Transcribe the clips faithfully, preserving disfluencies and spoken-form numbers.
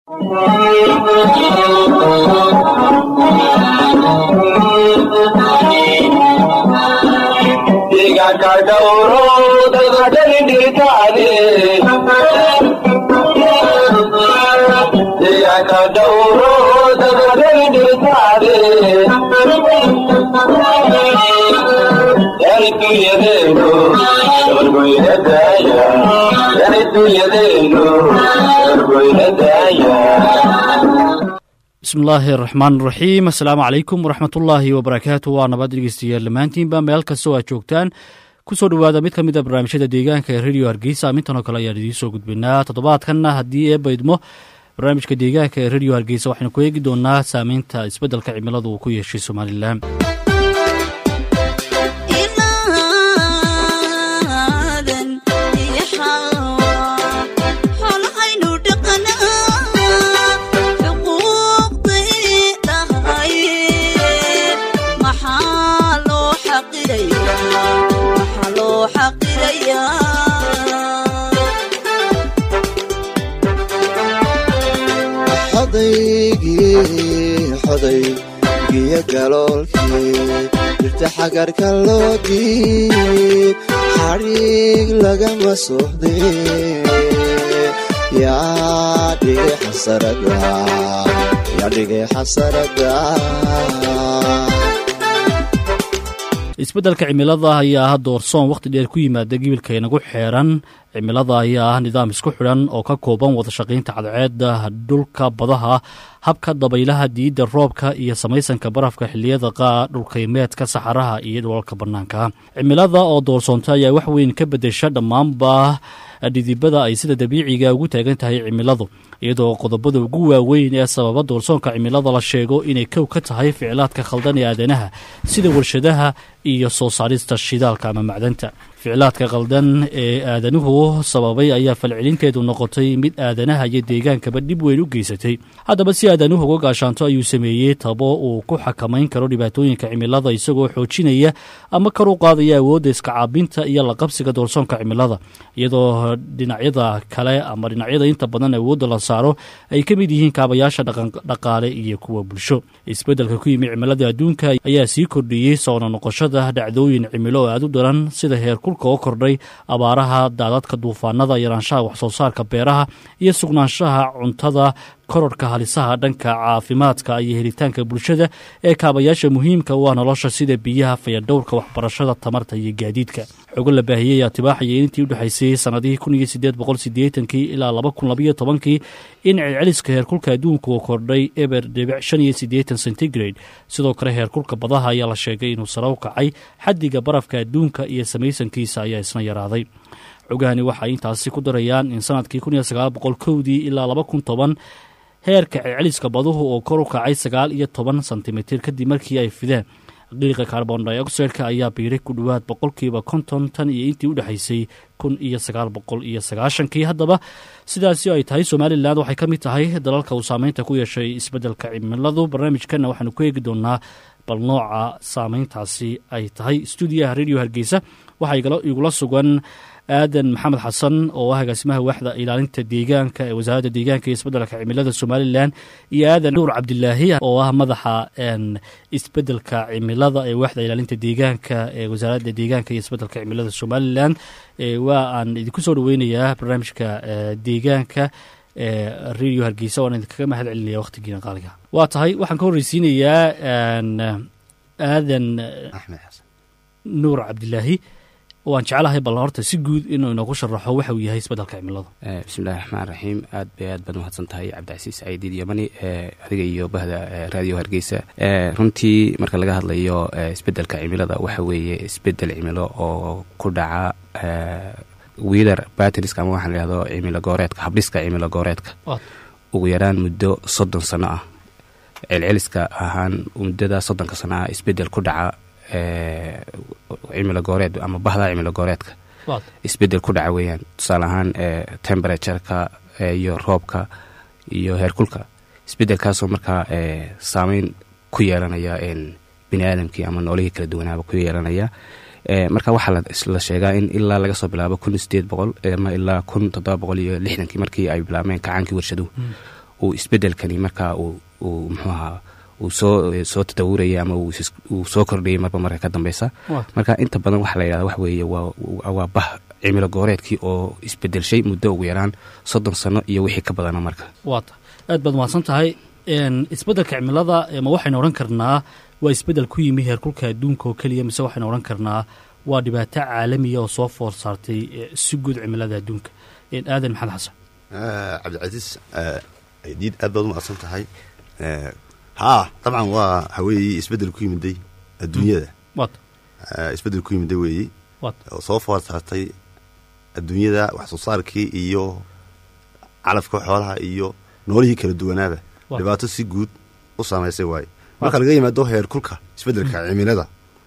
بسم الله الرحمن الرحيم. السلام عليكم ورحمة الله وبركاته. وأنا بدري استيار لمانتين بميل كسوة جوكتان كسر هذا ميت كمية برنامج ديجان كراديو هرجيسا من تناقل يردي سوق بنا تطبعات كنا هدية بيدمه برنامج كديجان كراديو هرجيسا وإحنا كويك دونا سامين تا إسبدل كعملة وكوي الشيء سومالي الله. حضيقي قالولكي ارتاح قرك اللودي حريق لقم صهدي يا دي حسردا يا دي حسردا isbeddelka cimilada ayaa ah doorsoon waqti dheer ku yimaada gobolka inagu xeeran cimilada ayaa ah nidaam isku xidhan oo ka kooban wada shaqaynta cadceedda dhulka badaha habka dabaylaha diidda roobka iyo samaysanka barafka xilliyada qaa dhulkaymeedka saxaraha iyo dhulalka bannaanka cimilada oo doorsoonta ayaa wax weyn ka beddesha dhammaanba dhidibada ay sida dabiiciga ugu taagan tahay cimiladu iyadoo qodobada ugu waaweyn ee sababa doorsoonka cimilada la sheego inay kow ka tahay ficlaadka khaldan ee aadanaha sida warshadaha iyo soo saarista shidaalka ama macdanta ficlaadka khaldan ee aadanuhu sababay ayaa falcelinteedu noqotay mid aadanaha iyo deegaankaba dhib weyn u geysatay haddaba si aadanuhu uga gaashaanto ayuu sameeyey tabo uu ku xakamayn karo dhibaatooyinka cimilada isagoo xoojinaya ama kor u qaadaya awoodda iska caabinta iyo la qabsiga doorsoonka cimilada iyadoo dhinacyada kale ama dhinacyada inta badan awoodda la saaro ay ka mid yihiin kaabayaasha dhaqaale iyo kuwa bulsho isbeddelka ku yimi cimilada adduunka ayaa sii kordhiyey soo noqoshada dhacdooyin cimilo oo aad u daran sida heerkulka oo kordhay abaaraha daadadka duufaanada yaraanshaha wax soo saarka beeraha iyo sugnaanshaha cuntada kororka halisaha dhanka caafimaadka iyo helitaanka bulshada ee kaabayaasha muhiimka u ah nolosha sida biyaha fayadhowrka waxbarashada tamarta iyo gaadiidka xogo la baahiyey atibaaxaya intii u dhexaysay sanadihii kun iyo siddeed boqol siddeetankii ilaa laba kun labayo tobankii in celceliska heerkulka adduunka uu kordhay eber dhibic shan iyo siddeetan centigrade sidoo kale heerkulka badaha ayaa la sheegay inuu sare u kacay xaddiga barafka adduunka iyo samaysankiisa ayaa isna yaraaday xogahani waxay intaasi ku darayaan in sanadkii kun iyo sagaal boqol kowdii ilaa laba kun toban heerka celceliska baduhu oo kor u kacay sagaal iyo toban sentimitir kadib markii ay fideen qiiqa carbon dioxide-ka ayaa biiray ku dhowaad boqolkiiba konton tan iyo intii u dhexaysay kun iyo sagaal boqol iyo sagaashankii haddaba sidaasi ay tahay somalilan waxay ka mid tahay dalalka uu saameynta ku yeeshay isbeddelka cimiladu barnaamijkana waxaanu ku eegi doonaa bal nooca saameyntaasi ay tahay stuudiyaha radio hargeysa waxaa igula sugan aadan maxamed xasan oo ah agaasimaha waaxda ilaalinta deegaanka ee wasaaradda deegaanka iyo isbeddelka cimilada somalilan iyo aadan nuur cabdilaahi oo ah madaxa isbeddelka cimilada ee waaxda ilaalinta deegaanka ee wasaaradda deegaanka iyo isbeddelka cimilada somalilan waa aan idinku soo dhaweynayaa barnaamijka deegaanka radio hargeysa waan idinkaga mahad celinaya waqtigiina qaaliga waa tahay waxaan ka horreysiinayaa aadan axmed xasan nuur cabdilaahi waan jeclahay bal horta si guud inuu inoogu sharaxo waxa uu yahay isbeddelka cimilada bismillahi raxmaan raxiim aad bay aad baad umahadsan tahay cabdicasiis caydiid yamani adiga iyo bahda radio hargeysa runtii marka laga hadlayo isbeddelka cimilada waxa weeye isbeddel cimilo oo ku dhaca weather patterns ama waxaan layihahdo cimilo gooreedka habdhiska cimilo gooreedka ugu yaraan muddo soddon sano ah celceliska ahaan muddada soddonka sano ah isbeddel ku dhaca cimilo gooreed ama bahda cimilo gooreedka isbeddel ku dhaca weeyaan tusaale ahaan temperatureka iyo roobka iyo heerkulka isbeddelkaasoo markaa saameyn ku yeelanaya bini aadamkii ama noolihii kala duwanaaba ku yeelanaya marka waxaa la sheegaa in ilaa laga soo bilaabo kun sideed boqol ama ilaa kun toddoba boqol iyo lixdankii markii ay bilaabmeen kacaankii warshaduhu uu isbeddelkani markaa uu uu muxuu ahaa uu soo soo tadawuraya ama uu soo kordhayay marba marka ka dambeysa marka inta badan waxaa la yidhahda wax weeye waa waa bah cimilo gooreedkii oo isbeddelshay muddo ugu yaraan soddon sano iyo wixii ka badana marka waata aad baad mahadsan tahay isbeddelka cimilada ma waxaynu odhan karnaa waa isbeddel ku yimi heerkulka adduunka oo keliya mise waxaynu odhan karnaa waa dhibaato caalamiya oo soo foor saartay si guud cimilada adduunka aadan maxamed xasan cabdicasiis diid aad baad u mahadsan tahay haa dabcan waa haweeye isbeddel ku yimiday adduunyada waata isbeddel ku yimiday weeye oo soo foor saartay adduunyada wax soo saarkii iyo calafka xoolaha iyo noolihii kala duwanaaba dhibaato si guud u saamaysay waaye marka laga yimaado heer kulka isbeddelka cimilada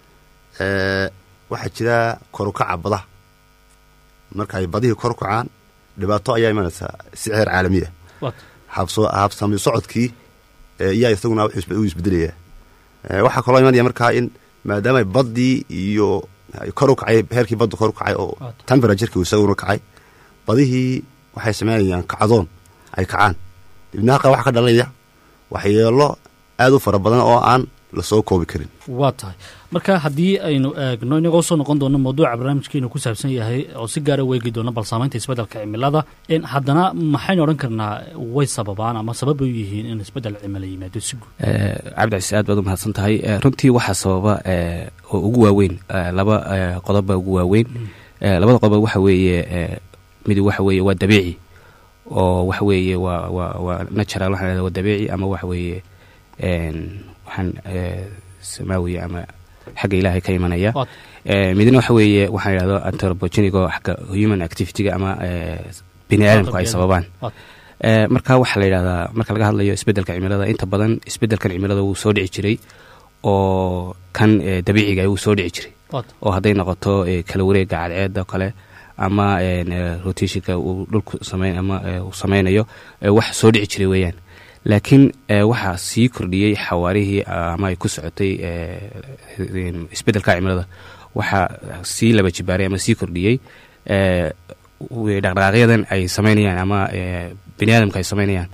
waxaa jira korukaca badaha marka ay badihii kor kacaan dhibaato ayaa imanaysaa si heer caalamiya habsami socodkii iyaa isaguna u isbedelayaa waxaa kaloo imanaya markaa in maadaama baddii iyo kor u kacay heerkii badda kor u kacay oo temperatureki isaguna kacay badihii waxay samaynayaan kacdoon ay kacaan dibna halkaa waxa ka dhalanaya waxyeelo aad u fara badan oo aan la soo koobi karin waa tahay marka haddii aynu eegno inagoo soo noqon doono mawduuca barnaamijkeenu ku saabsan yahay oo si gaara weegi doono bal saamaynta isbeddelka cimilada haddana maxaynu odhan karnaa way sababaan ama sabab ay u yihiin in isbeddel cimilo yimaado si guud cabdicasiis aad baad u mahadsan tahay runtii waxaa sababa oo ugu waaweyn laba qodobba ugu waaweyn labada qodob waxa weeye mid waxa weeye waa dabiici oo waxa weeye waa waa waa natural waxaan leedahay waa dabiici ama waxa weeye waxaan samaawiye ama xagga ilaahay ka imanaya midna waxa weeye waxaan idhahdo anthropogenic oo xagga human activity-ga ama bini aadamku ay sababaan marka waxaa la yidhahdaa marka laga hadlayo isbeddelka cimilada inta badan isbeddelkan cimilada wuu soo dhici jiray oo kan dabiiciga wuu soo dhici jiray oo hadday noqoto kala wareegga cadceedda o kale ama rotationka uu dhulku samayn ama uu samaynayo wax soo dhici jiray weeyaan laakiin waxaa sii kordhiyey xawaarihii ama ay ku socotay isbeddelka cimilada waxaa sii laba jibaaray ama sii kordhiyey dhaqdhaqaaqyadan ay samaynayaan ama bini aadamka ay samaynayaan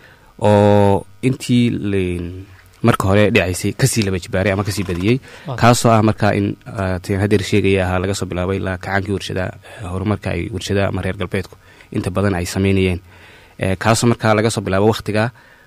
oo intii marka hore dhicaysay kasii laba jibaaray ama kasii badiyey kaasoo ah markaa in hadeer sheegaya ahaa laga soo bilaabay ilaa kacaankii warshadaha horumarka ay warshadaha ama reer galbeedku inta badan ay samaynayeen kaasoo markaa laga soo bilaabo wakhtigaa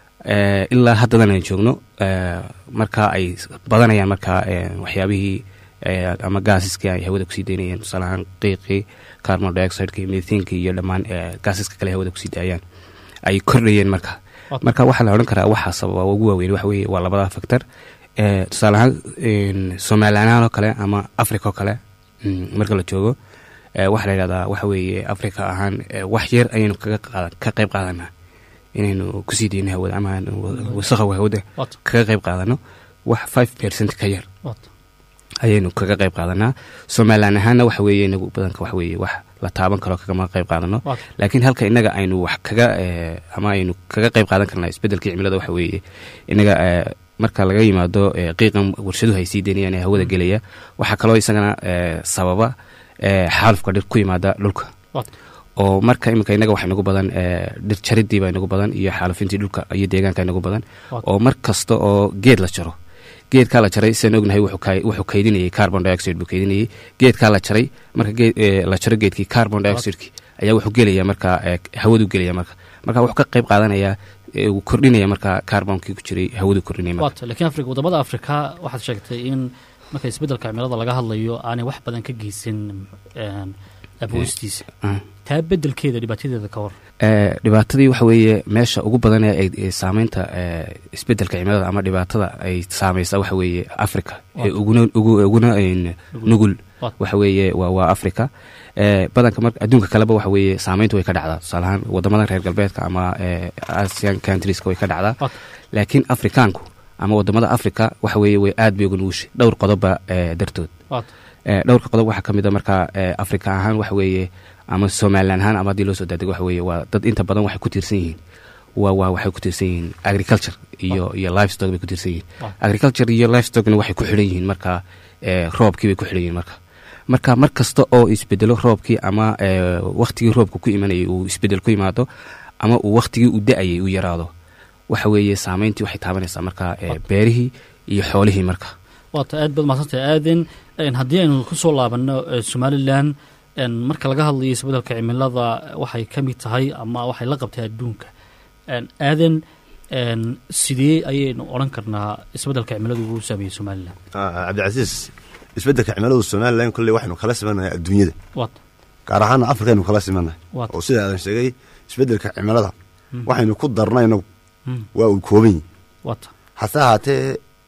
ilaa haddadan aan joogno markaa ay badanayaan markaa waxyaabihii ama gaasiskii ay hawada kusii daynayeen tusaalahaan qiiqii carbon dioxideki methinkii iyo dhammaan gaasiska kale hawada kusii daayaan ay kordhayeen marka marka waxaa la odhan karaa waxaa sababa ugu waaweyn waxa weeye waa labada factor tusaalahaan somalilan oo kale ama africa oo kale marka la joogo waxaa la yidhahdaa waxa weeye africa ahaan wax yar ayaynu kaga ka qayb qaadanaa inaynu kusii deyno hawada ama wasaqowga hawada kaga qayb qaadano wax five percent ka yar ayaynu kaga qayb qaadanaa somalilan ahaanna waxa weeye inagu badanka waxa weeye wax la taaban karo kagama qayb qaadano laakiin halka inaga aynu wax kaga ama aynu kaga qayb qaadan karnaa isbeddelkii cimilada waxa weeye inaga marka laga yimaado qiiqan warshaduhu ay sii daynayaan ee hawada gelaya waxaa kaloo isagana sababa xaalufka dhir ku yimaada dhulka oo marka iminka inaga waxa inagu badan dhir jaridii baa inagu badan iyo xaalufintii dhulka iyo deegaanka inagu badan oo mar kasta oo geed la jaro geedkaa la jaray sidaan ognahay wuxuu kaydinayay carbon dioxide buu kaydinayay geedkaa la jaray marka la jaro geedkii carbon dioxideki ayaa wuxuu gelaya marka hawadu gelaya marka marka wuxuu ka qayb qaadanayaa uu kordhinaya marka carbonkii ku jiray hawadu kordhinaya marka laakiin afrika wadamada afrika waxaad sheegtay in marka isbeddelka cimilada laga hadlayo aanay wax badan ka geysan aboostiisa taa beddelkeeda dhibaatadeeda ka war dhibaatadii waxa weeye meesha ugu badan ee saameynta isbeddelka cimilada ama dhibaatada ay saamaysa waxa weeye africa ee uguna uguna nugul waxa weeye waa africa badanka marka adduunka kaleba waxa weeye saameyntu way ka dhacdaa tusaalahaan wadamada reer galbeedka ama asian countrieska way ka dhacdaa laakiin afrikaanku ama wadamada africa waxa weeye way aad bay uga nugushay dhowr qodobba dartood dhowrka qodob waxaa ka mid a markaa africa ahaan waxa weeye ama somalilan ahaan ama haddii loo soo daadego waxa weeye waa dad inta badan waxay ku tiirsan yihiin waa waa waxay ku tiirsan yihiin agriculture iyo iyo livestock bay ku tiirsan yihiin agriculture iyo livestockna waxay ku xidhan yihiin markaa roobkii bay ku xidhan yihiin marka marka mar kasta oo isbedelo roobkii ama wakhtigii roobka ku imanayay uu isbedel ku yimaado ama uu wakhtigii u da-ayay uu yaraado waxa weeye saamayntii waxay taabanaysaa markaa beerihii iyo xoolihii marka waata aad baad mahadsantay aadan haddii aynu ku soo laabanno somalilan marka laga hadlayo isbeddelka cimilada waxay ka mid tahay ama waxay la qabtay adduunka aadan sidee ayaynu odhan karnaa isbeddelka cimiladu uu saameeyey somalilan cabdicasiis isbeddelka cimiladu somalilan kolley waxaynu kala simannahay adduunyada waata gaar ahaana afrikaynu kala simannahay oo sida aadan sheegay isbeddelka cimilada waxaynu ku darnay inagu waa uu kooban yihi waata hase ahaatee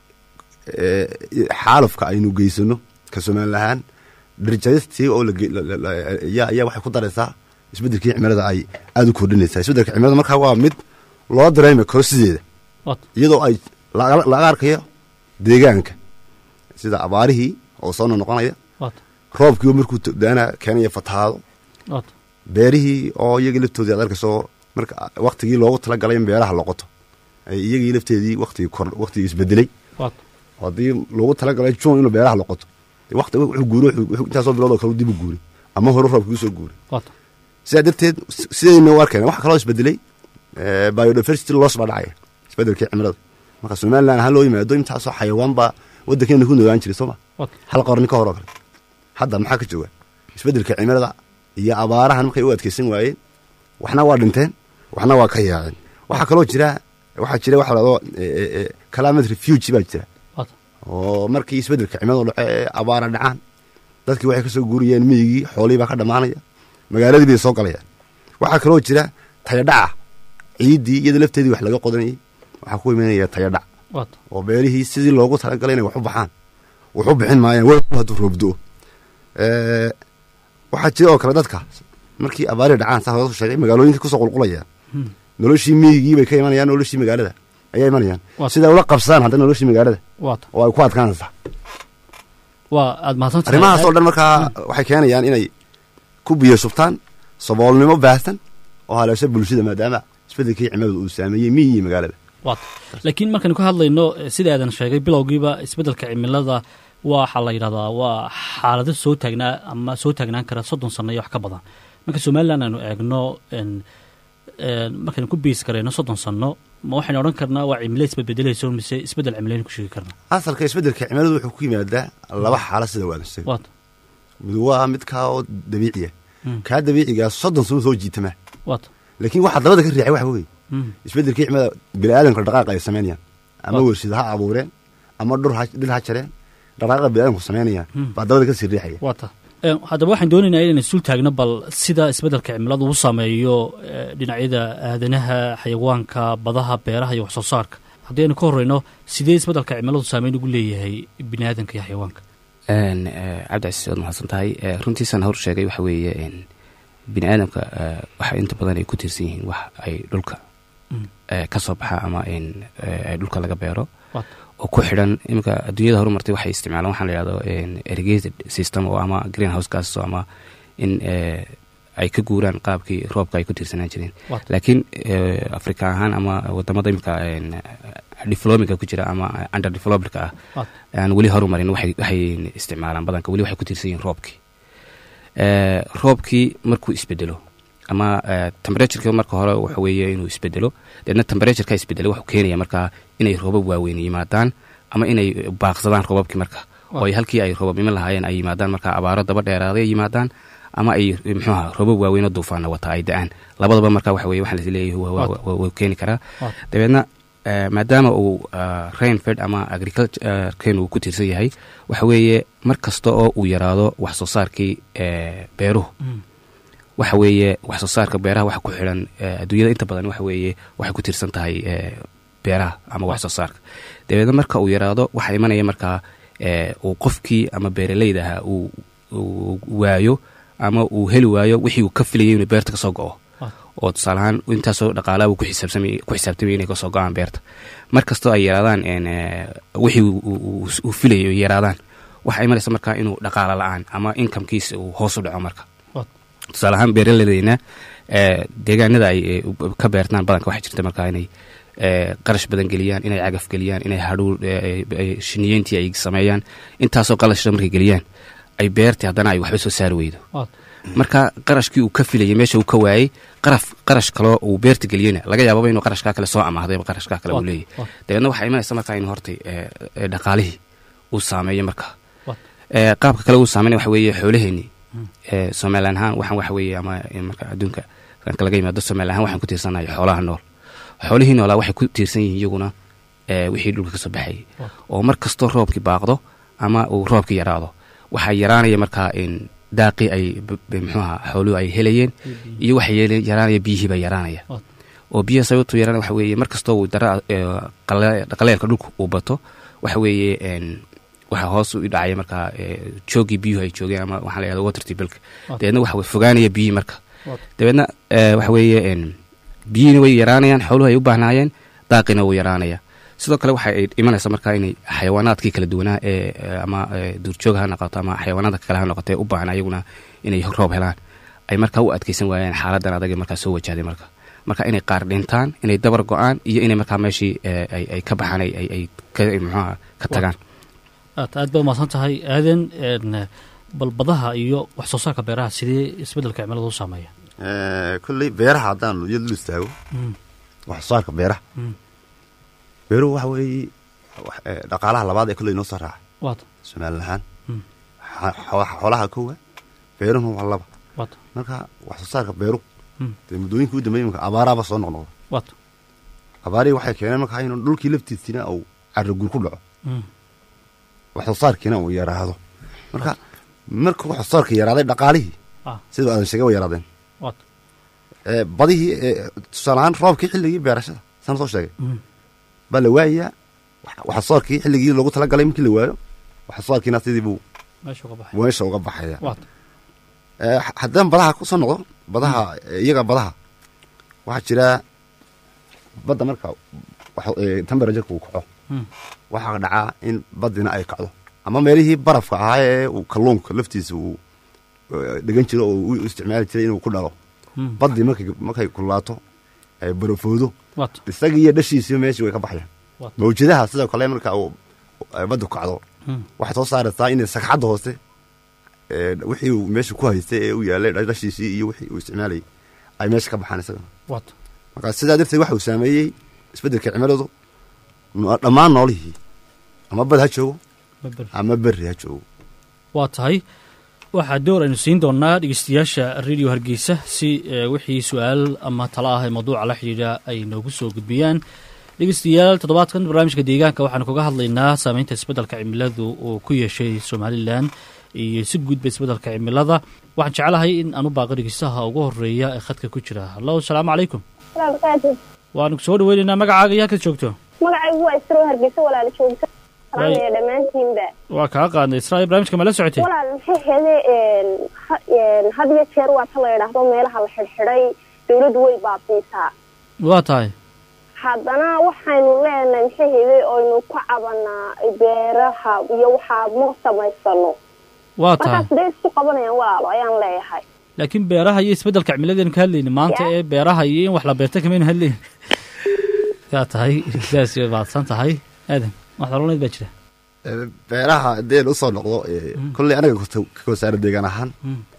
xaalufka aynu geysano ka somalilan ahaan darjadistii oo ayaa waxay ku daraysaa isbeddelkii cimilada ay aada u kordhinaysaa isbeddelka cimilada markaa waa mid loo dareemi karo sideeda iyadoo ay laga arkayo deegaanka sida abaarihii oo soo noqonaya roobkii oo markuu daana keenaya fatahaado beerihii oo iyagii laftoodii aad arkayso marka waktigii loogu talagalay in beeraha loqoto iyagii lafteedii watigii kor waktigii isbedelay haddii loogu talagalay juun inuu beeraha loqoto waqti wuxuu guuri intaasoo biloodoo kale dib u guuri ama hore roobkii usoo guuri sidaa darteed sidayna u arkayna waxa kaloo isbedelay biodiversity loss baa dhacaya isbedelkii cimilada marka somalilan ahaan loo yimaado intaasoo xayawaan baa waddankeena ku noolaan jiray sooma hal qarni ka hor oo kale hadda maxaa ka jooga isbedelka cimilada iyo abaarahan markay u adkaysan waayeen waxna waa dhinteen waxna waa ka yaaceen waxaa kaloo jira waxaa jira waxa ladoo climate refuge baa jira oo markii isbeddelka cimiladu dhace ee abaara dhacaan dadkii waxay ka soo guuriyeen miyigii xoolihii baa ka dhammaanaya magaaladii bay soo galayaan waxaa kaloo jira tayadhaca ciiddii iyada lafteedii wax laga qodanayay waxaa ku imanaya tayadhac oo beerihii sidii loogu talagalay inay wax u baxaan wax u bixin maayaan w hadduu roobdo waxaa jira oo kale dadka markii abaari dhacaan saa hoosu sheegay magaalooyinka kusoo qulqulayaan noloshii miyigii bay ka imanayaan noloshii magaalada ayaa imanayaan sidaa ula qabsadaan hadda noloshii magaalada oo ay ku adkaanaysaa waa aad mahadsantahay arrimahaas oo dhan markaa waxay keenayaan inay ku biyo shubtaan saboolnimo baahsan oo haleesha bulshada maadaama isbeddelkii cimiladu uu saameeyey miyigii magaalada waata laakiin markaynu ka hadlayno sida aadan sheegay bilowgiiba isbeddelka cimilada waxaa la yidhahdaa waa xaalado soo taagnaa ama soo taagnaan kara soddon sanno iyo wax ka badan marka somalilan aynu eegno markaynu ku biisi karayno soddon sanno ma waxaynu odhan karnaa waa cimilo isbedbedelayso mise isbeddel cimilaynu ku sheegi karnaa asalka isbeddelka cimiladu wuxuu ku yimaadaa laba xaalo sida waadan sheegay waata mid waa midkaa oo dabiiciya kaa dabiicigaa soddon sano soo jiitamaa waata laakiin waxaa dabada ka riixay waxa weeye isbeddelkii cimilada bini aadamka dhaqaaqa ay samaynayaan ama wershada ha abuureen ama dhur dhir ha jareen dhaqaaqa bini aadamku samaynayaan baa dabada ka sii riixaya waata haddaba waxaan doonaynaa inaynu isul taagno bal sida isbeddelka cimiladu u saameeyo dhinacyada aadanaha xayawaanka badaha beeraha iyo wax soo saarka haddii aynu ka horreyno sidee isbeddelka cimiladu saameyn ugu leeyahay bini aadanka iyo xayawaanka cabdicasiis waad mahadsan tahay runtiisaan hor sheegay waxa weeye bini aadamka waxa inta badan ay ku tiirsan yihiin wax ay dhulka ka soo baxa ama ay dhulka laga beero oo ku xidhan iminka adduunyada horumartay waxay isticmaalaan waxaa la yidhahdo irrigated system oo ama green house gas ama in ay ka guuraan qaabkii roobka ay ku tiirsanaan jireen laakiin africa ahaan ama wadamada iminka developingka ku jira ama under developedka ah aan weli horumarin waxay isticmaalaan badanka weli waxay ku tiirsan yihiin roobkii roobkii markuu isbedelo ama temperatureka marka hore waxa weeye inuu isbedelo deedna temperatureka isbedelo wuxuu keenaya markaa inay roobab waaweyn yimaadaan ama inay baaqsadaan roobabkii marka oo ay halkii ay roobab iman lahaayeen ay yimaadaan markaa abaaro daba dheeraaday yimaadaan ama ay muxuuha roobab waaweynoo duufaana wata ay da-aan labadaba marka waxa weye waxaa laleeyahay wuu keeni karaa dabeedna maadaama uu rainfed ama agriculturekeen uu ku tiirsan yahay waxa weeye mar kasta oo uu yaraado wax soo saarkii beeruhu waxa weeye wax soo saarka beeraha waxa ku xidhan adduunyada inta badan waxa weeye waxay ku tiirsan tahay beeraha ama wax soo saarka dabeedna marka uu yaraado waxaa imanaya markaa uu qofkii ama beeralayda ahaa uu waayo ama uu heli waayo wixii uu ka filayay inuu beerta ka soo go-o oo tusaale ahaan intaasoo dhaqaalaha ku xisaabtamay inay kasoo go-aan beerta mar kastoo ay yaraadaan wixii uu filayay ay yaraadaan waxaa imanaysa markaa inuu dhaqaala la-aan ama inkamkiisa uu hoos u dhaco marka tusaale ahaan beeraladeyna deegaanada ay ka beertaan badanka waxaa jirta markaa inay qarash badan geliyaan inay cagaf geliyaan inay hadhuur shiniyeyntii ay sameeyaan intaasoo qalashda markay geliyaan ay beertii haddana ay waxba soo saari weydo marka qarashkii uu ka filayay meesha uu ka waayey qaraf qarash kale uu beerta geliyena laga yaababa inuu qarashkaa kale soo amaahday qarashkaa kale uu leeyahay dabeedna waxaa imanaysa markaa inuu hortay dhaqaalihii uu saameeyo markaa qaabka kale uu saameynaya waxa weeye xoolaheenii somaliland ahaan waxaan waxa weeye ama marka adduunka ranka laga yimaado somaliland ahaan waxaan ku tiirsanahay xoolaha nool xoolihii noolaa waxay ku tiirsan yihiin iyaguna wixii dhulka ka soo baxayay oo mar kastoo roobkii baaqdo ama uu roobkii yaraado waxaa yaraanaya markaa daaqii ay muxuuha xooluhu ay helayeen iyo waxa yaraanaya biyihii baa yaraanaya oo biyaha sababtuu yaraanaya waxa weeye mar kastoo uu dara qaleelka dhulka uu bato waxa weeye waxaa hoos u dhacaya markaa joogii biyuhu ay joogeen ama waxaa la yahda water tibilka dabeedna waxa fogaanaya biyihii marka dabeedna waxa weeye biyihiina way yaraanayaan xooluhu ay u baahnaayeen daaqina wuu yaraanaya sidoo kale waxa ay imanaysa markaa inay xayawaanaadkii kala duwanaa ee ama duurjoog ha noqoto ama xayawaanaadka kale ha noqoto ee u baahnaa iyaguna inay roob helaan ay markaa u adkaysan waayaan xaaladan adag ee markaa soo wajahday marka marka inay qaar dhintaan inay dabar go-aan iyo inay markaa meeshii ay ka baxaan ay muxuuha ka tagaan aad aad baad umahadsan tahay aadan balbadaha iyo wax soo saarka beeraha sidee isbeddelka cimilada u saameeya kolley beeraha haddaan iyad lu istaago wax soo saarka beeraha beeruhu waxa weeye dhaqaalaha labaad ee kolley noo soo raaca waata somaliland ahaan xoolaha kowa beeruhuna waa laba waata marka wax soo saarka beeruhu dee muddooyinkii u dambeeyey marka abaaraaba soo noqnoqda waata abaarihii waxay keeneen markaa inuu dhulkii laftiisina uu carraguur ku dhaco wax soo saarkiina uu yaraado marka marka wax soo saarka yaraaday dhaqaalihii siduu aadan sheegay way yaraadeen waata badihii tusaale ahaan roobkii xilligii beerashada saan soo sheegay baa la waayayaa wax soo saarkii xilligii loogu talagalay markii la waayo wax soo saarkiina sidii buu meesha uga baxaya haddaan badaha ku soo noqdo badaha iyaga badaha waxaa jira badda marka temperatureka uu kaco waxaa dhacaa in badina ay kacdo ama meelihii barafka ahaa ee uu kalluunka laftiisa uu dhegan jiro oo u isticmaali jiray inuu ku dhalo baddii markay markay kulaato ay barafoodo isagii iyo dhashiisii meeshii way ka baxayaan mawjadaha sidoo kale marka uu baddu kacdo waxay soo saaraysaa inay sagxadda hoose wixii uu meesha ku haystay ee u yaalay dhashiisii iyo wixii uu isticmaalayay ay meesha ka baxaan isagana marka sidaa darteed waxa uu saameeyey isbeddelka cimiladu dhammaan noolihii ama bad ha joogo ama berri ha joogo waa tahay waxaa door aynu siin doonaa dhegeystayaasha radio hargeysa si wixii su-aal ama talo ah ee mawduuca la xidhiidha ay noogu soo gudbiyaan dhegeystayaal toddobaadkan barnaamijka deegaanka waxaanu kaga hadlaynaa saameynta isbeddelka cimiladu uu ku yeeshay somalilan iyo si guudba isbeddelka cimilada waxaan jeclahay in aan u baaqo dhegeystaha ugu horeeya ee khadka ku jira hallo asalaamu calaykum waanu soo dhaweynaynaa magacaaga iyo halkaad joogto magacaygu waa isro hargeysa walaala joogta salaamaya dhammaantiinba waa kaa qaadnay israa barnaamijka mala socotay walaal maxay hele had iyo jeer waa ta la yidhaahdo meelaha la xidhxidhay dawladdu way baabiisaa waa tahay haddana waxaynu leenahay maxay hele oynu ku cabanaa beeraha iyo waxaa ma samaysano waa tahay markaa sidee isku qabanayaan walaalo ayaan leeyahay laakiin beeraha iyo isbeddelka cimiladaynu ka hadlayni maanta ee beeraha iyo in wax la beerta kamaynu hadlayni kaa tahay sidaas way baadsan tahay aadan wax daloneyd baa jira beeraha haddii aynu usoo noqdo kolley anaga ka wasaara deegaan ahaan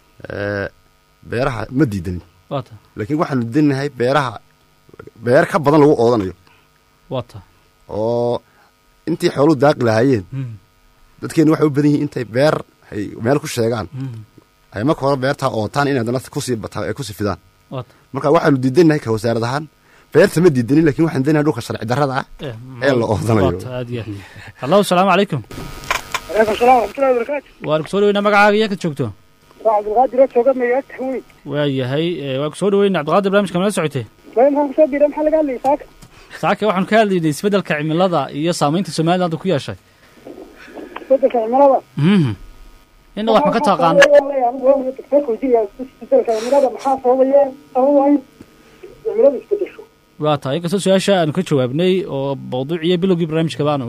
beeraha ma diidanin waa tahay laakiin waxaanu diidanahay beeraha beer ka badan lagu oodanayo waa tahay oo intii xooluhu daaqi lahaayeen dadkeenu waxay u badan yihiin intay beer ay meel ku sheegaan ay marka hore beertaa ootaan inay haddana kusii bataa kusii fidaan marka waxaanu diidanahay ka wasaarad ahaan beerta ma diidanin lakin waxaan diidanahay dhulka sharci darrada ah ee la oodanayo hallo asalaamu calaykum aleykum salam waraxmatullahi wabarakaatu waan ku soo dhaweynaa magacaaga iyo ka joogto waa cabdilqaadir oo jooga magaala taxwiin waayahay waan ku soo dhaweynaa cabdiqaadir barnaamijka mala socotay way maxaan kusoo biiray maxaa laga hadlayay saaka saaka waxaanu ka hadlaynay isbeddelka cimilada iyo saamaynta somaliland hadda ku yeeshay isbeddelka cimilada inna wax ma ka taqaano isbeddelka cimilada maxaa sababaya sababa in cimilada isbeddesho waa tahay inkastoo su-aasha aanu ka jawaabnay oo mawduuciyo bilowgii barnaamijka baanu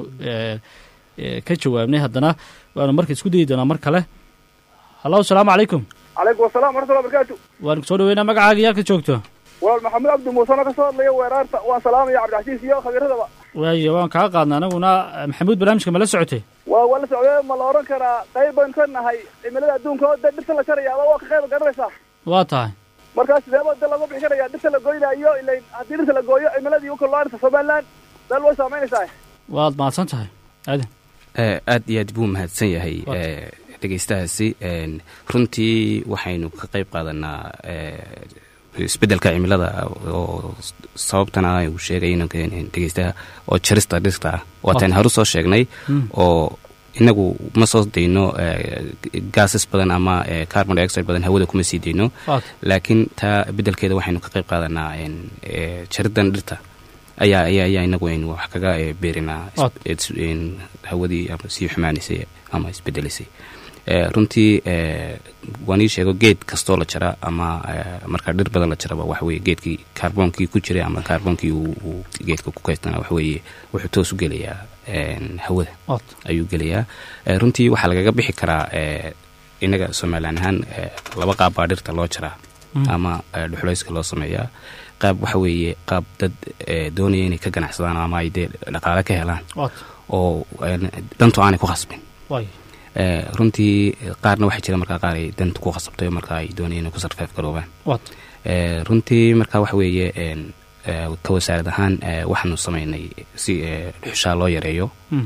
ka jawaabnay haddana waanu marka isku dayi doonaa mar kale hallo asalaamu calaykum calaykum assalam waraxmatullahi wabarakaatu waanu kusoo dhaweynaa magacaaga iyo halka joogto walaal maxamed cabdi muusena ka soo hadlaya weeraarta waan salaamaya cabdicasiis iyo khabiiradaba waayo waan kaa qaadnay anaguna maxamuud barnaamijka mala socotay waa waa wala socday ma la oran karaa qayb baan ka nahay cimilada adduunka oo dhirta la jaraya waa ka qayb garanaysaa waa tahay markaas sidee baa laga bixi karayaa dhirta la gooynayo ilaa haddii dhirta la gooyo cimiladii u kalaanaysa Somaliland dal way saameynaysaa waad mahadsan tahay aadan aad iyo aad buu mahadsan yahay dhegeystahaasi runtii waxaynu ka qayb qaadanaa isbeddelka cimilada oo sababtana uu sheegay inuu dhegeystaha oo jarista dhirta waataan haru soo sheegnay oo inagu ma soo deyno gaasas badan ama carbon dioxide badan hawada kuma sii deyno laakiin taa beddelkeeda waxaynu ka qayb qaadanaa jaridan dhirta ayaa ayaa ayaa inagu aynu wax kaga beerinaa hawadii ama sii xumaanaysay ama isbeddelisay runtii waan ii sheego geed kastoo la jara ama markaa dhir badan la jaraba waxa weeye geedkii kaarboonkii ku jiray ama kaarbonkii uu geedka ku kaystana waxa weeye wuxuu toos u gelayaa hawada ayuu gelayaa runtii waxaa lagaga bixi karaa inaga Soomaaliyan ahaan laba qaab baa dhirta loo jaraa ama dhuxulayska loo sameeyaa qaab waxa weeye qaab dad doonaya inay ka ganacsadaan ama ay dhaqaale ka helaan oo dantu aanay ku khasbin runtii qaarna waxaa jira markaa qaar ay danta ku khasabtay markaa ay doonayeen inay ku sarfeef garoobaan runtii markaa waxa weeye ka wasaarad ahaan waxaanu samaynay si dhuxushaa loo yareeyo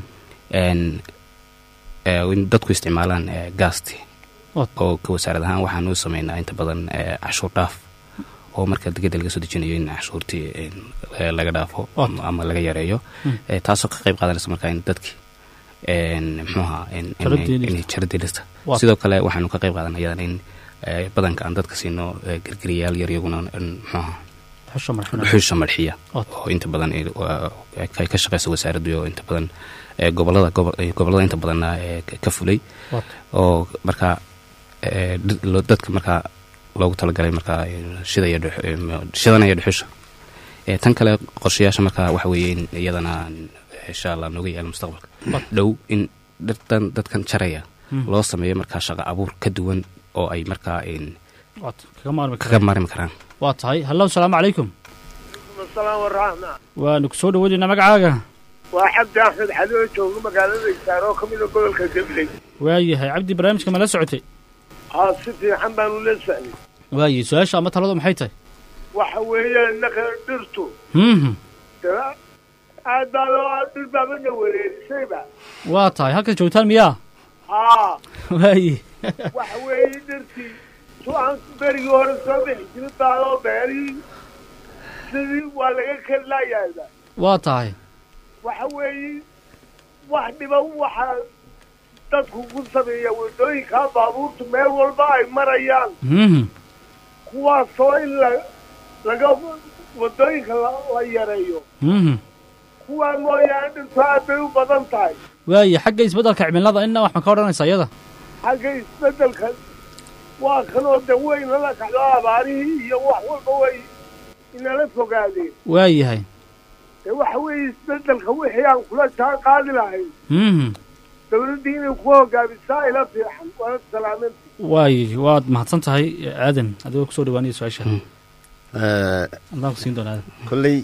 in dadku isticmaalaan gaasti oo ka wasaarad ahaan waxaanu samaynaa inta badan cashuur dhaaf oo marka degeda laga soo dejinayo in cashuurtii laga dhaafo ama laga yareeyo taasoo ka qayb qaadanaysa markaa in dadkii mxuaha jarada dhirta sidoo kale waxaanu ka qayb qaadanay iyadana in badanka aan dadka siino gergeriyaal yar iyaguna mxuaha dhuxusha marxiya oo inta badan ay ka shaqaysa wasaaraddu oo inta badan gobolada gobolada inta badanna ka fulay oo markaa dadka markaa loogu talagalay markaa shidaya shidanaya dhuxusha tan kale qorshayaasha markaa waxa weeye in iyadana insha allah nooga yaala mustaqbalka dhow in dhirtan dadkan jaraya loo sameeyo markaa shaqo abuur ka duwan oo ay markaa kaga maarmi karaan waa tahay hallo asalaamu calaykum asalaam waraxma waanu ku soo dhaweynaa magacaaga waa cabdi axmed xali oo jooga magaalada Isaaro oo kamid ah gobolka Gabley waayahay cabdi barnaamijka ma la socotay haa si fiican baanu la socday waayahay su-aasha ama taladu maxay tahay waxa weeyaan naqa dhirtu aad baa loo dhir baabana wareerisayba waa tahay halka joogtaan miyaa haa waaye waxa weeye dhirtii tuaan berigii hore soo bixi jiray baa loo beeri sidii waa laga kelnayaaba waa tahay waxa weeye wax dhiba waxa dadku ku sameeya wadooyinka baabuurtu meel walba ay marayaan kuwaasoo in laga wadooyinka la yareeyo kuwaa mooyaane dhirtu aad bay u badan tahay waaye xagga isbeddelka cimilada inna wax ma ka odhanaysa iyada xagga isbeddelka waa kanoo de weyna la kacdo abaarihii iyo wax walba way inala fogaadeen waayahay dee waxa weeye isbeddelka wixii aan kula jaan qaadi lahayn dawladdii inay ku hogaamisaa ila fiixan waana salaameynta waaye waad mahadsan tahay aadan adigoo kusoo dhawaanaya su-aasha adaan ku siin doona aadan kolley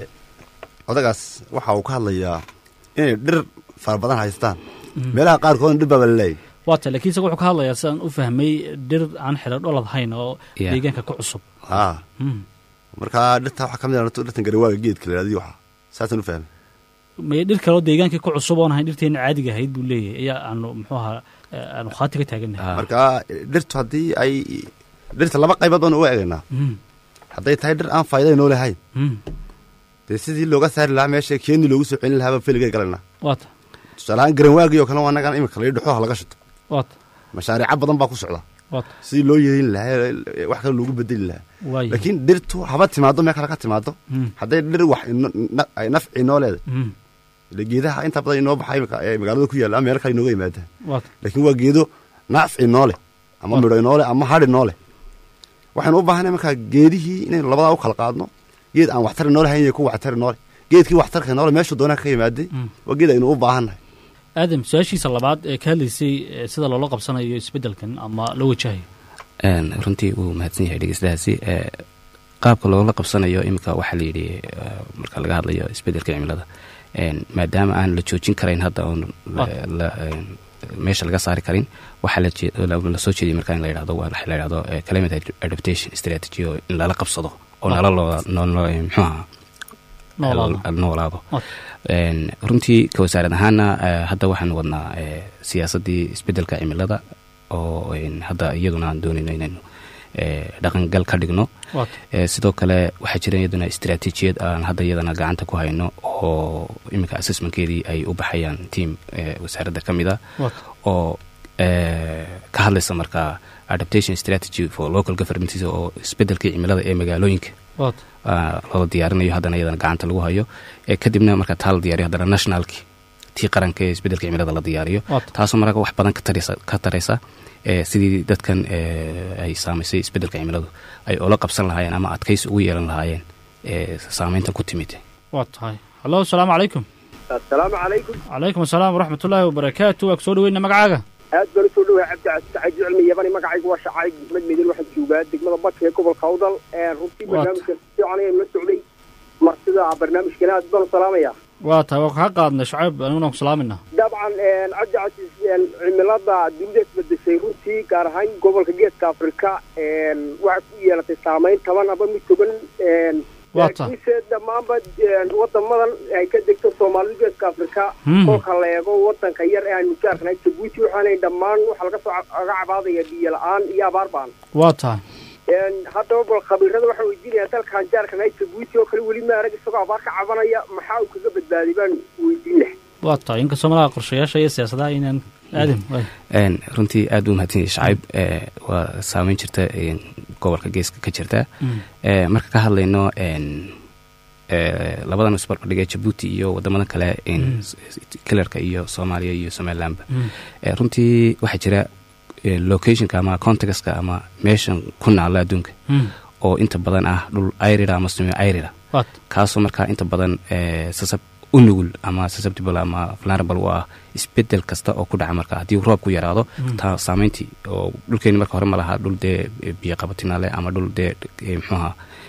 odagaas waxa uu ka hadlayaa inay dhir fara badan haystaan meelaha qaarkoodna dhir baaba laleeyahy waa tahay lakiin isaga wuxuu ka hadlayaa sidaan u fahmay dhir aan xidho dholad hayn oo deegaanka ku cusub a markaa dhirta waxaa ka mid ah dhirtan garawaaga geedka la yidhahdo waxa saasaan u fahmay may dhir kaloo deegaankii ku cusub oon ahayn dhirteena caadiga ahayd buu leeyahay ayaa aanu muxuu ahaa aanu khaati ka taagannahay markaa dhirtu haddii ay dhirta laba qaybood baanu uga egaynaa hadday tahay dhir aan faa'iida inoo lahayn dee sidii looga saari lahaa meesha keenii loogu soo celin lahaaba feligay galanaa waata tusaalahaan garanwaagii oo kale waa nagan imika la dhuxuha laga shito waata mashaariica badan baa ku socda waata sidii loo yeelin lahaa wax kale loogu bedeli lahaa laakiin dhirtu haba timaado meel kale ka timaado hadday dhir wax ay nafci inoo leedahay ile geedaha inta badan inoo baxay ee magaalada ku yaalla ama meel kale inooga yimaadaan laakiin waa geedo nafci inoo leh ama midho inoo leh ama hadh inoo leh waxaynu u baahanay markaa geedihii inaynu labadaa u kala qaadno geed aan waxtar inoo lahayn iyo ku waxtar inoo leh geedkii waxtarka inoo leh meeshuu doonaa ka yimaaday waa geed aynu u baahannahay aadam su-aashiisa labaad ee ka hadlaysay sida loola qabsanayo isbeddelkan ama loo wajahayo runtii wuu mahadsan yahay dhegeystahaasi qaabka loola qabsanayo iminka waxaa layidhi marka laga hadlayo isbeddelka cimilada maadaama aan la joojin karayn hadda oon meesha laga saari karin waxaa la soo jeediyay markaa in la yidhahdo waxa la yidhahdo climate adaptation strategy oo in lala qabsado oo nala muxuu ahaa noolaado runtii ka wasaarad ahaana hadda waxaan wadnaa siyaasaddii isbeddelka cimilada oo hadda iyaduna aan doonayno inaynu dhaqangal ka dhigno sidoo kale waxaa jira iyaduna istaraatiijiyad aan hadda iyadana gacanta ku hayno oo iminka assessmentkeedii ay u baxayaan team wasaaradda ka mid a oo ka hadlaysa markaa adaptation strategy for local governments oo isbeddelkii cimilada ee magaalooyinka lala diyaarinayo haddana iyadana gacanta lagu hayo kadibna markaa taa la diyaariyo haddana nationalki tii qaranka ee isbeddelka cimilada la diyaariyo taasoo markaa wax badan ka taraysa sidii dadkan ay saamaysay isbeddelka cimiladu ay oola qabsan lahaayeen ama adkaysi ugu yeelan lahaayeen saamayntan ku timid waa tahay hallo asalaamu calaykum assalaamu calaykum calaykum assalaam waraxmatullaahi wabarakaatu waa kusoo dhaweyna magacaaga aad baan usoo dhawahay cabdicasiis saxaji cilmi yabani magacaygu waa shacayg maxmed medel waxaan joogaa degmada badka ee gobolka awdal runtii barnaamijka fiican ayaan la socday martida barnaamijkana aad baan u salaamaya waa tahay waa kaa qaadnay shacayb aniguna ku salaamayna dabcan cabdicasiis cimilada dunida isbedeshay runtii gaar ahaan gobolka geeska afrika waxay ku yeelatay saamayn taban aba mid togan laakiinse dhammaanba wadamadan ay ka degto soomaalida geeska afrika kolka la eego wadanka yar ee aynu jaarkanahay jabuuti waxaanay dhammaan waxaa laga soo aga cabaadaya biyo la-aan iyo abaar baan waa tahay haddaba bal khabiirada waxaa weydiinaya dalkan jaarkanahay jabuuti oo kale weli ma arag isagoo abaar ka cabanaya maxaa uu kaga badbaaday baan weydiin lahay waa tahay inkastoo malaha qorshayaasha iyo siyaasadaha inaan aadam runtii aad u mahadsan yahay shacayb waa saameyn jirta gobolka geeska ka jirta marka ka hadlayno labadan isbarbardhigee jabuuti iyo wadamada kale kilarka iyo soomaaliya iyo somalilandba runtii waxaa jira locationka ama contextka ama meeshan ku naala adduunka oo inta badan ah dhul ayrida ama sumi ayrida kaasoo markaa inta badan sasab u nugul ama susceptible ama vulnerable u ah isbedel kasta oo ku dhaca marka haddii roob ku yaraado taa saamayntii oo dhulkeeni marka hore ma laha dhul dee biyo qabatinale ama dhul dee muxuuha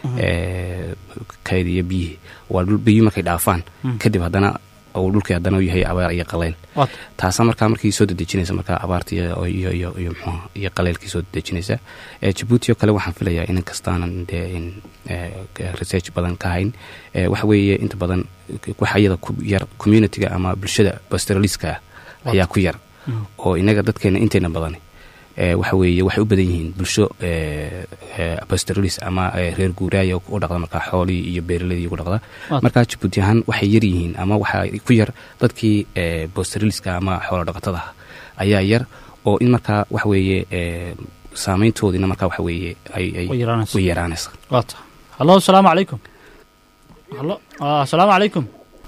kayd iyo biyihii waa dhul biyo markay dhaafaan kadib haddana uu dhulkii haddana u yahay abaar iyo qalayl taasa markaa markii soo dedejinaysa markaa abaarta iyo iyo iyo iyo muxuuha iyo qalaylkii soo dedejinaysa jabuuti oo kale waxaan filayaa in kastaanan dee in research badan ka hayn waxa weeye inta badan waxa iyada ku yar communityga ama bulshada pastoraliska ayaa ku yar oo inaga dadkeena inteena badan waxa weeye waxay u badan yihiin bulsho pastoralis ama reer guuraaya u dhaqda markaa xoolii iyo beeraladii ugu dhaqda markaa jabuuti ahaan waxay yar yihiin ama waxaa ku yar dadkii pastoraliska ama xoolo dhaqatada ayaa yar oo in markaa waxa weeye saameyntoodiina markaa waxa weeye ay ay u yaraanaysa waata hallo asalaamu calaykum hallo asalaamu calaykum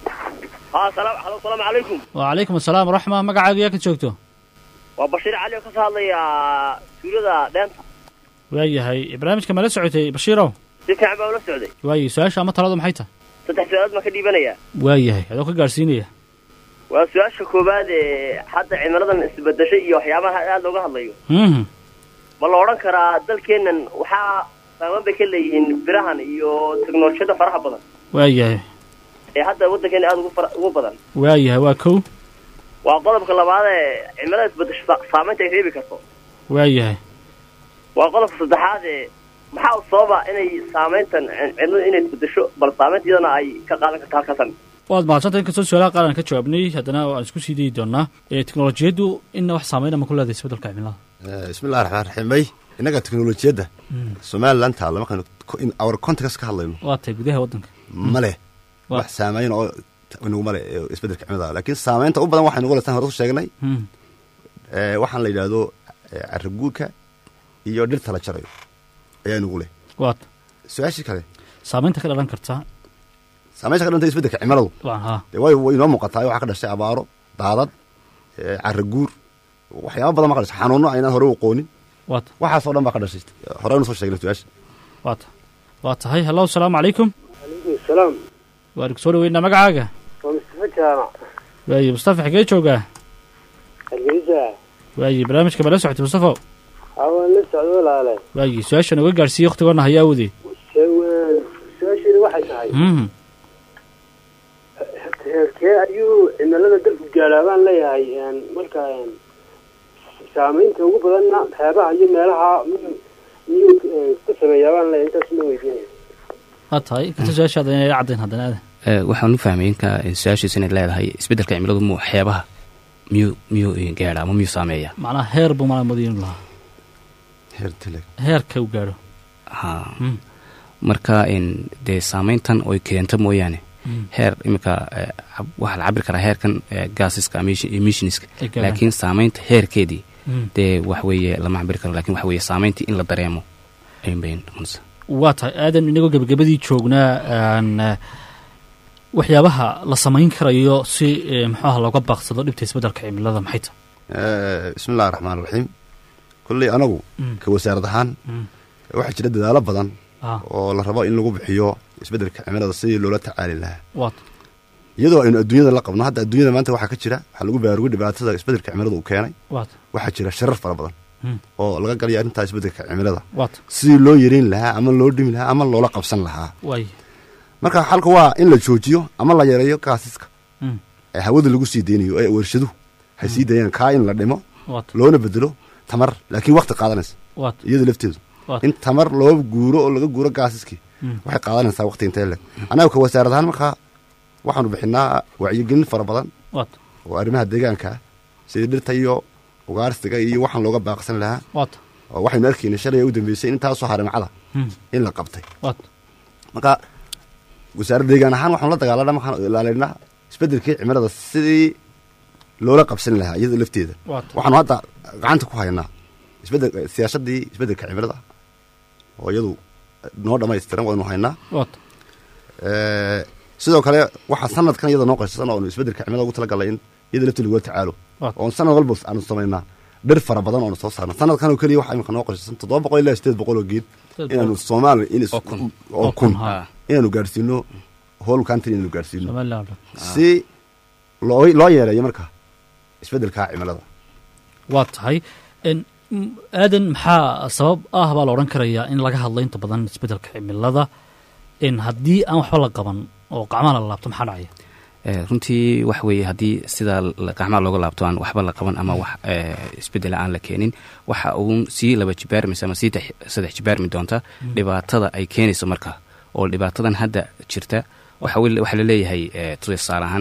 salaamu calaykum wacalaykum asalaam waraxma magacaaga yaa ka joogto waa bashiir cali oo ka soo hadlaya tuulada dheenta waayahay barnaamijka ma la socotay bashiirow si fiican baa ula socday waayay su-aasha ama taladu maxay tahay saddex su-aalood baan ka dhiibanayaa waayahay adoo ka gaadhsiinaya waa su-aasha koowaad ee hadda cimiladan isbedeshay iyo waxyaabaha aada looga hadlayo ma la odhan karaa dalkeennan waxaa saaman bay ka leeyihiin birahan iyo teknolojiyada faraha badan waayahay ee hadda waddankeena aada ugu badan waayahay waa kow waa qodobka labaad ee cimilada isbedesho saamaynta ay reebi karto waayahay waa qodobka saddexaad ee maxaa u sababa inay saamayntan cimilada inay isbedesho bal saamaynta iyadana ay ka qaadan karto halkaasan waad mahadsanta inkastoo su-aalaha qaar aan ka jawaabnay haddana waan isku sii dayi doonaa teknolojiyaddu inna wax saamayn ama ku leedahay isbeddelka cimilada bismillahi raxmaan raxiim may innaga teknolojiyadda somaliland taalla markaanu our context ka hadlayno waa tahay gudaha waddanka ma leh wax saamayn oo inaguma leh isbeddelka cimilada laakiin saamaynta u badan waxay nagu letan hore ku sheegnay waxaan la yidhaahdo carraguurka iyo dhirta la jarayo ayaa nagu leh waata su-aashii kale saamaynta ka dhalan kartaa saamaynta ka dhantay isbeddelka cimiladu dee way way inoo muuqataa waxaa ka dhashay abaaro daadad carraguur waxyaaba badan baa ka dhashay xanuuno aynaan hore u aqoonin waata waxaasoo dhan baa ka dhashay horeynu soo sheegnay su-aasha waata waa tahay hallo asalaamu calaykum calaykum asalaam waan ku soo dhaweynaa magacaaga waa mustafa jaamac waaye mustafa xagee joogaa hargeysa waaye barnaamijka ma la socotay mustafa awaan la socdo walaale waaye su-aasha naga gaadhsiiyey wakhtigoona hayaa awodee su-aasheedu waxay tahay heerkee ayuu cimilada dalku gaalaabaan leeyahay marka saamaynta ugu badanna xeebaha iyo meelaha miyuu ka sameeyaabaan leeyahay intaas ma weydiinaya waa tahay inta su-aashaada inay caddayn haddana aadan waxaan u fahmay inka su-aashiisa inay leedahay isbeddelka cimiladu mu xeebaha miyuu miyuu gaadha ama miyuu saameeya macnaha heer buu malaa madiinu lahaa heer tale heerka u gaadho ha marka dee saamayntan oy keento mooyaane heer iminka waxaa la cabir karaa heerkan gaasiska emissionska laakiin saamaynta heerkeedii dee wax weeye lama cabiri karo lakin waxa weeye saamayntii in la dareemo ayunbayn noqonaysa waa tahay aadan inagoo gebagabadii joognaa waxyaabaha la samayn karayo si muxuuaha looga baaqsado dhibta isbeddelka cimilada maxay tahay bismi illahi raxmaan raxiim kolley anagu ka wasaarad ahaan waxaa jira dadaalo badan oo la rabo in lagu bixiyo isbeddelka cimilada sidii loola tacaali lahaa iyadoo aynu adduunyada la qabno hadda adduunyada maanta waxaa ka jira waxaa lagu baarugo dhibaatada isbeddelka cimilada uu keenay waxaa jira sharar fara badan oo laga galaya arrintaa isbeddelka cimilada sidii loo yareyn lahaa ama loo dhimi lahaa ama loola qabsan lahaa marka xalka waa in la joojiyo ama la yareeyo gaasiska ee hawada lagu sii deynayo ee warshaduhu hay sii dayaan kaa in la dhimo loona bedelo tamar laakiin wakti qaadanaysa iyada lafteedu in tamar loo guuro oo laga guuro gaasiskii waxay qaadanaysaa wakti intee leg annaga ka wasaarad ahaan markaa waxaanu bixinaa wacyigelin fara badan oo arrimaha deegaanka sida dhirta iyo ugaarsiga iyo waxaan looga baaqsan lahaa oo waxaynu arkayna shalay u dambeysay intaasoo harimacada in la qabtay marka wasaaradda deegaan ahaan waxaanu la dagaalana waxaan ilaalaynaa isbeddelkii cimilada sidii loola qabsan lahaa iyada lafteeda waxaanu hadda gacanta ku haynaa isbeddel siyaasadii isbeddelka cimilada oo iyadu noo dhamaystiran waynu haynaa sidoo kale waxaa sanadkan iyada noo qaysasan oonu isbeddelka cimilada ugu talagalnay in iyada lafteeda lagula tacaalo oon sanad walba aanu samaynaa dhir fara badan oonu soo saarna sanadkan oo keliya waxaa imika noo qaysasan toddoba boqol ilaa sideed boqol oo geed inaanu soomaaliya oo kun inaanu gaadhsiino whole country inaanu gaadhsiino si loo loo yeereeyo marka isbeddelka cimilada waa tahay aadan maxaa sabab ah baa la odhan karayaa in laga hadlo inta badan isbeddelka cimilada in haddii aan waxba la qaban oo gacmaha la laabto maxaa dhacaya runtii wax weeye haddii sidaa gacmaha looga laabto aan waxba la qaban ama wax isbeddela aan la keenin waxa uun sii laba jibaarmaysa ama sii saddex jibaarmi doonta dhibaatada ay keenayso marka oo dhibaatadan hadda jirta waxaa la leeyahay tusaale ahaan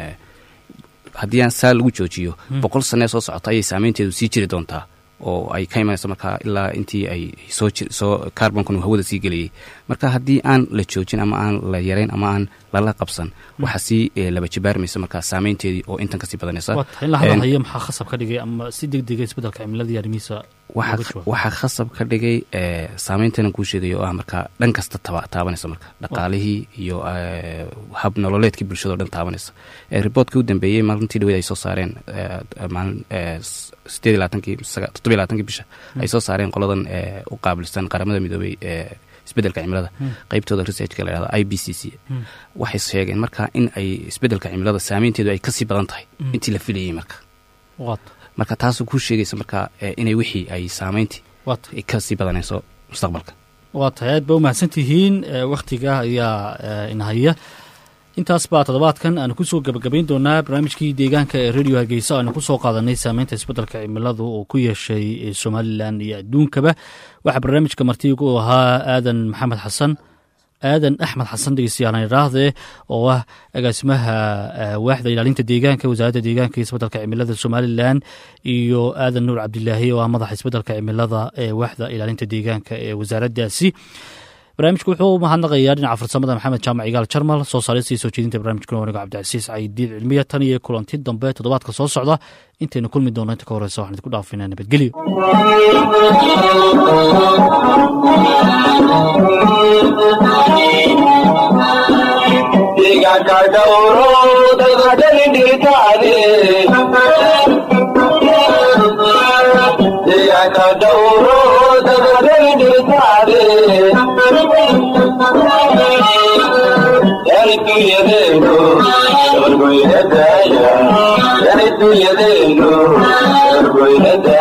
haddii aan saa lagu joojiyo boqol sanee soo socota ayay saamaynteedu sii jiri doontaa oo ay ka imanayso markaa ilaa intii ay soo soo carbonkan uu hawada sii gelayay marka haddii aan la joojin ama aan la yarayn ama aan lala qabsan waxaa sii laba jibaarmaysa markaa saamaynteedii oo intan kasii badanaysa in la hadalhayo maxaa khasab ka dhigay ama si degdega isbeddelka cimilada iyo arrimihiisa waxaa khasab ka dhigay saameyntana kuu sheegayo oo ah markaa dhan kasta taabanaysa marka dhaqaalihii iyo hab nololeedkii bulshada o dhan taabanaysa riboortkii u dambeeyey maalintii dhaweed ay soo saareen maalin sideed iyo labaatankii toddoba iyo labaatankii bisha ay soo saareen qoladan u qaabilsan qaramada midoobay isbeddelka cimilada qaybtooda researchka la yhahdo i b c c waxay sheegeen marka in ay isbeddelka cimilada saameynteedu ay kasii badan tahay intii la filayey marka marka taasoo kuu sheegaysa marka inay wixii ay saamayntii kasii badanayso mustaqbalka waa tahay aad ba u mahadsan tihiin wakhtiga ayaa inahaya intaas baa toddobaadkan aanu kusoo gabagabayn doonaa barnaamijkii deegaanka ee radio hargeysa aanu kusoo qaadanay saameynta isbeddelka cimiladu oo ku yeeshay somalilan iyo adduunkaba waxaa barnaamijka martigu ahaa aadan maxamed xasan aadan axmed xasan dhegeystayaal idhaahdee oo ah agaasimaha waaxda ilaalinta deegaanka wasaaradda deegaanka iyo isbeddelka cimilada somalilan iyo aadan nuur cabdilaahi oo ah madaxa isbeddelka cimilada ee waaxda ilaalinta deegaanka ee wasaaraddaasi barnaamijku wuxuu u mahadnaqayaa dhinaca farsamada maxamed jaamac igaal jarmal soo saarista iyo soo jeedinta barnamijkuna wanigo cabdicasiis caydiid cilmiya tan iyo kulanti dambe toddobaadka soo socda intaynu kulmi doonno inta ka horeysa waxaan idinku dhaafinaa nabadgelyo yadeno orgoynadaya yani dunyadeno orgoynada